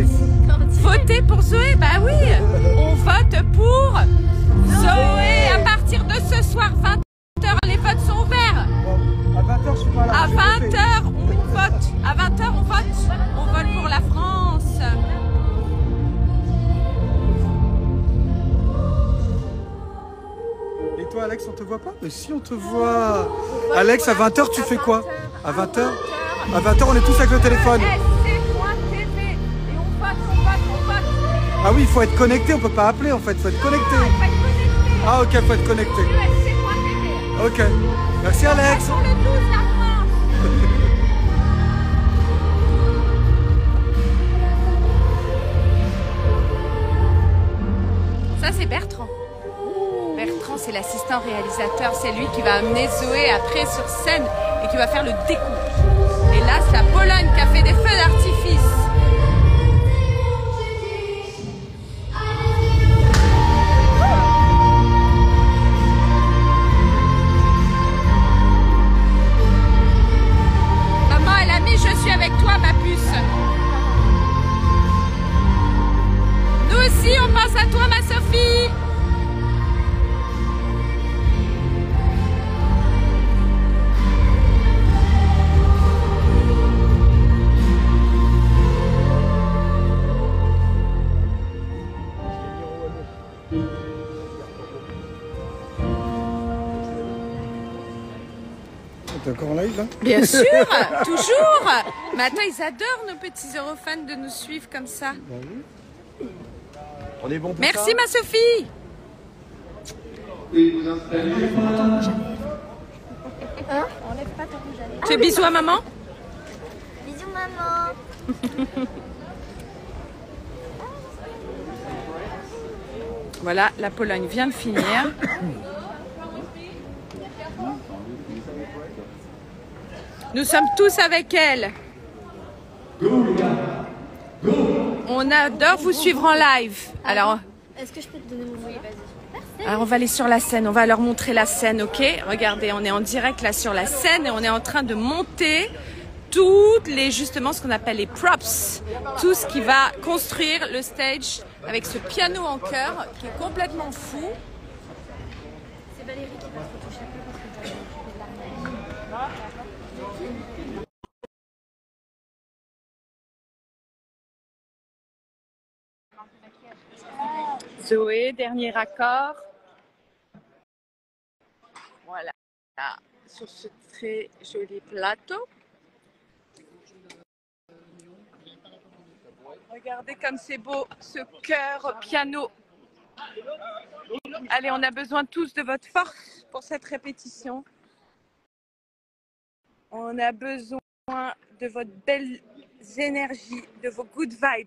Alex. Votez pour Zoé, bah oui. On vote pour Zoé. À partir de ce soir, 20h, les votes sont ouverts. Bon, à 20h, je suis pas là. À 20h, on vote. À 20h, on vote. On vote pour la France. Et toi, Alex, on te voit pas? Mais si, on te voit. Alex, à 20h, tu fais quoi? À 20h? À 20h, on est tous avec le téléphone. SC.tv. Et on vote, on vote, on vote. Ah oui, il faut être connecté, on peut pas appeler en fait, il faut être connecté. Il faut être connecté. Ah ok, il faut être connecté. SC.tv. Ok. Merci Alex. Pour le 12, la France. Ça, c'est Bertrand. Bertrand, c'est l'assistant réalisateur. C'est lui qui va amener Zoé après sur scène et qui va faire le découpage. Et là, c'est la Pologne qui a fait des feux d'artifice. Maman, elle a mis "Je suis avec toi, ma puce". Nous aussi, on pense à toi, ma Sophie. T'es encore en live là? Bien sûr, toujours. Mais attends, ils adorent nos petits Eurofans de nous suivre comme ça. On est bon pour Merci ça? ma Sophie. Hein? Enlève pas ton rouge à lèvres. Tu fais bisous à maman? Bisous maman. Voilà, la Pologne vient de finir. Nous sommes tous avec elle. On adore vous suivre en live. Alors, Est-ce que je peux te donner mon oui, vas-y. on va aller sur la scène. On va leur montrer la scène, ok? Regardez, on est en direct là sur la scène et on est en train de monter toutes les, justement, ce qu'on appelle les props. Tout ce qui va construire le stage avec ce piano en chœur qui est complètement fou. C'est Valérie qui va te toucher parce que Zoé, dernier accord. Voilà, là, sur ce très joli plateau. Regardez comme c'est beau, ce chœur piano. Allez, on a besoin tous de votre force pour cette répétition. On a besoin de votre belle énergie, de vos good vibes.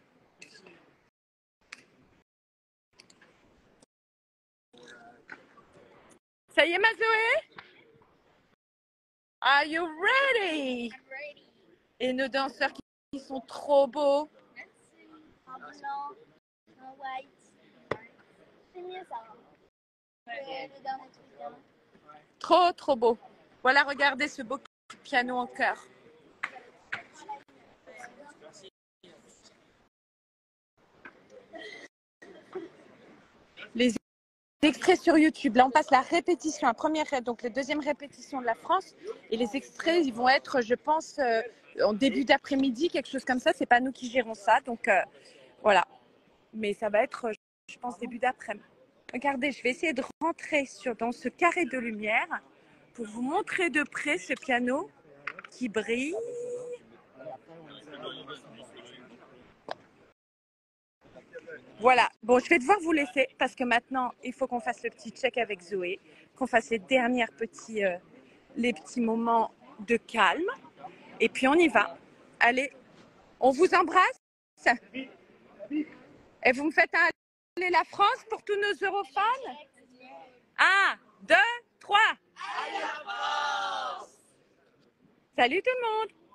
Ça y est, ma Zoé? Are you ready? I'm ready. Et nos danseurs qui sont trop beaux. En blanc, en white. C'est mieux ça. Le dernier truc. Hein. Trop, trop beau. Voilà, regardez ce beau piano en chœur. Les extraits sur YouTube. Là, on passe la répétition, la première, donc la deuxième répétition de la France. Et les extraits, ils vont être, je pense, en début d'après-midi, quelque chose comme ça. C'est pas nous qui gérons ça, donc voilà. Mais ça va être, je pense, début d'après-midi. Regardez, je vais essayer de rentrer dans ce carré de lumière pour vous montrer de près ce piano qui brille. Voilà, bon, je vais devoir vous laisser parce que maintenant, il faut qu'on fasse le petit check avec Zoé, qu'on fasse les derniers les petits moments de calme. Et puis, on y va. Allez, on vous embrasse. Et vous me faites un allez la France pour tous nos Eurofans. 1, 2, 3. Allez la France! Salut tout le monde!